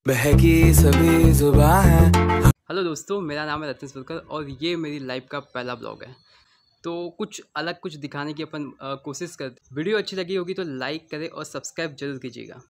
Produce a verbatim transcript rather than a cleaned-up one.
बहकी सभी जुबां है। हेलो दोस्तों, मेरा नाम है रतन सुरकर और ये मेरी लाइफ का पहला ब्लॉग है। तो कुछ अलग कुछ दिखाने की अपन अ, कोशिश करते। वीडियो अच्छी लगी होगी तो लाइक करें और सब्सक्राइब जरूर कीजिएगा।